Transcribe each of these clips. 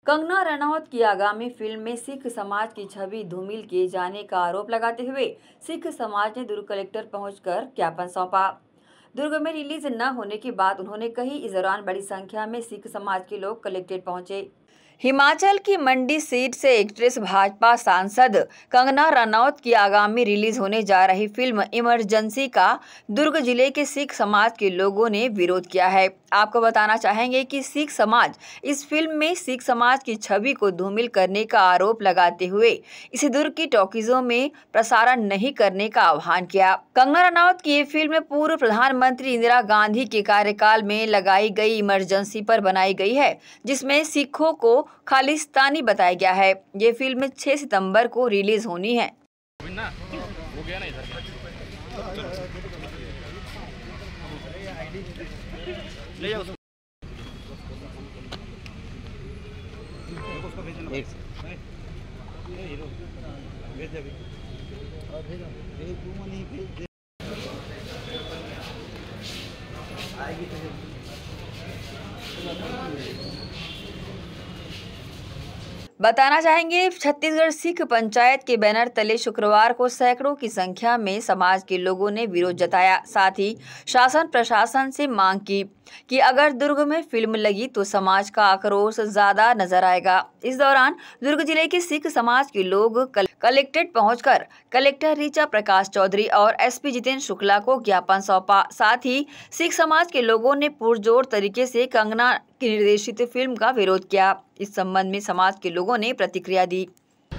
कंगना रनौत की आगामी फिल्म में सिख समाज की छवि धूमिल किए जाने का आरोप लगाते हुए सिख समाज ने दुर्ग कलेक्टर पहुंचकर ज्ञापन सौंपा। दुर्ग में रिलीज न होने की बात उन्होंने कही। इस दौरान बड़ी संख्या में सिख समाज के लोग कलेक्ट्रेट पहुंचे। हिमाचल की मंडी सीट से एक्ट्रेस भाजपा सांसद कंगना रनौत की आगामी रिलीज होने जा रही फिल्म इमरजेंसी का दुर्ग जिले के सिख समाज के लोगों ने विरोध किया है। आपको बताना चाहेंगे कि सिख समाज इस फिल्म में सिख समाज की छवि को धूमिल करने का आरोप लगाते हुए इसे दुर्ग की टॉकीजों में प्रसारण नहीं करने का आह्वान किया। कंगना रनौत की ये फिल्म पूर्व प्रधानमंत्री इंदिरा गांधी के कार्यकाल में लगाई गई इमरजेंसी पर बनाई गई है, जिसमें सिखों को खालिस्तानी बताया गया है। ये फिल्म 6 सितंबर को रिलीज होनी है। बताना चाहेंगे, छत्तीसगढ़ सिख पंचायत के बैनर तले शुक्रवार को सैकड़ों की संख्या में समाज के लोगों ने विरोध जताया। साथ ही शासन प्रशासन से मांग की कि अगर दुर्ग में फिल्म लगी तो समाज का आक्रोश ज्यादा नजर आएगा। इस दौरान दुर्ग जिले के सिख समाज के लोग कलेक्ट्रेट पहुंचकर कलेक्टर ऋचा प्रकाश चौधरी और एसपी जितेंद्र शुक्ला को ज्ञापन सौंपा। साथ ही सिख समाज के लोगों ने पुरजोर तरीके से कंगना की निर्देशित फिल्म का विरोध किया। इस संबंध में समाज के लोगों ने प्रतिक्रिया दी।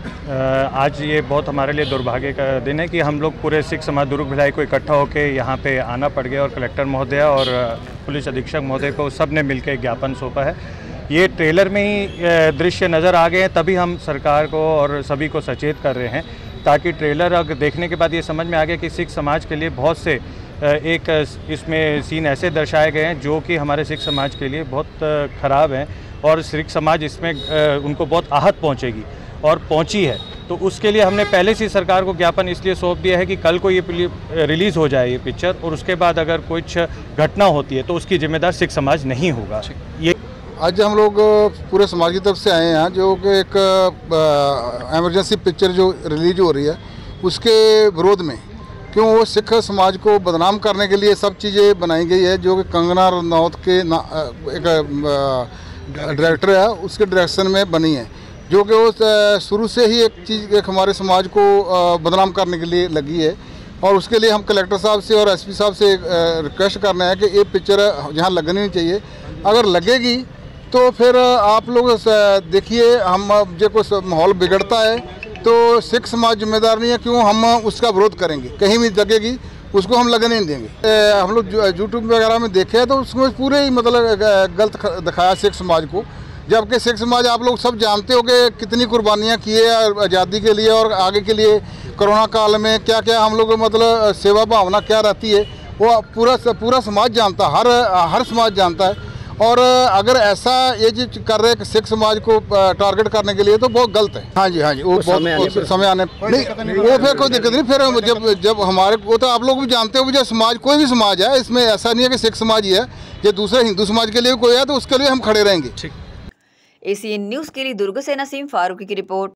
आज ये बहुत हमारे लिए दुर्भाग्य का दिन है कि हम लोग पूरे सिख समाज दुर्ग भिलाई को इकट्ठा होकर यहाँ पे आना पड़ गया और कलेक्टर महोदय और पुलिस अधीक्षक महोदय को सब ने मिलकर ज्ञापन सौंपा है। ये ट्रेलर में ही दृश्य नज़र आ गए हैं, तभी हम सरकार को और सभी को सचेत कर रहे हैं, ताकि ट्रेलर अगर देखने के बाद ये समझ में आ गया कि सिख समाज के लिए बहुत से एक इसमें सीन ऐसे दर्शाए गए हैं जो कि हमारे सिख समाज के लिए बहुत ख़राब हैं और सिख समाज इसमें उनको बहुत आहत पहुँचेगी और पहुंची है। तो उसके लिए हमने पहले से सरकार को ज्ञापन इसलिए सौंप दिया है कि कल को ये रिलीज़ हो जाए ये पिक्चर, और उसके बाद अगर कुछ घटना होती है तो उसकी जिम्मेदार सिख समाज नहीं होगा। ये आज हम लोग पूरे समाज की तरफ से आए हैं जो कि एक एमरजेंसी पिक्चर जो रिलीज हो रही है उसके विरोध में, क्यों वो सिख समाज को बदनाम करने के लिए सब चीज़ें बनाई गई है। जो कि कंगना रनौत के एक डायरेक्टर है उसके डायरेक्शन में बनी है, जो कि वो शुरू से ही एक हमारे समाज को बदनाम करने के लिए लगी है। और उसके लिए हम कलेक्टर साहब से और एसपी साहब से रिक्वेस्ट करना है कि ये पिक्चर यहाँ लगनी नहीं चाहिए। अगर लगेगी तो फिर आप लोग देखिए, हम जो कुछ माहौल बिगड़ता है तो सिख समाज जिम्मेदार नहीं है, क्यों हम उसका विरोध करेंगे। कहीं भी लगेगी उसको हम लगने नहीं देंगे। हम लोग यूट्यूब वगैरह में देखे तो उसमें पूरे ही मतलब गलत दिखाया सिख समाज को, जबकि सिख समाज आप लोग सब जानते हो कि कितनी कुर्बानियाँ की है आज़ादी के लिए और आगे के लिए। कोरोना काल में क्या क्या हम लोग मतलब सेवा भावना क्या रहती है वो पूरा समाज जानता है, हर समाज जानता है। और अगर ऐसा ये चीज कर रहे हैं सिख समाज को टारगेट करने के लिए तो बहुत गलत है। हाँ जी वो बहुत समय आने नहीं, वो फिर कोई दिक्कत नहीं। फिर जब हमारे वो तो आप लोग भी जानते हो, जो समाज कोई भी समाज है इसमें ऐसा नहीं है कि सिख समाज ही है, जो दूसरे हिंदू समाज के लिए कोई है तो उसके लिए हम खड़े रहेंगे। एसीएन न्यूज़ के लिए दुर्ग से नसीम फारूकी की रिपोर्ट।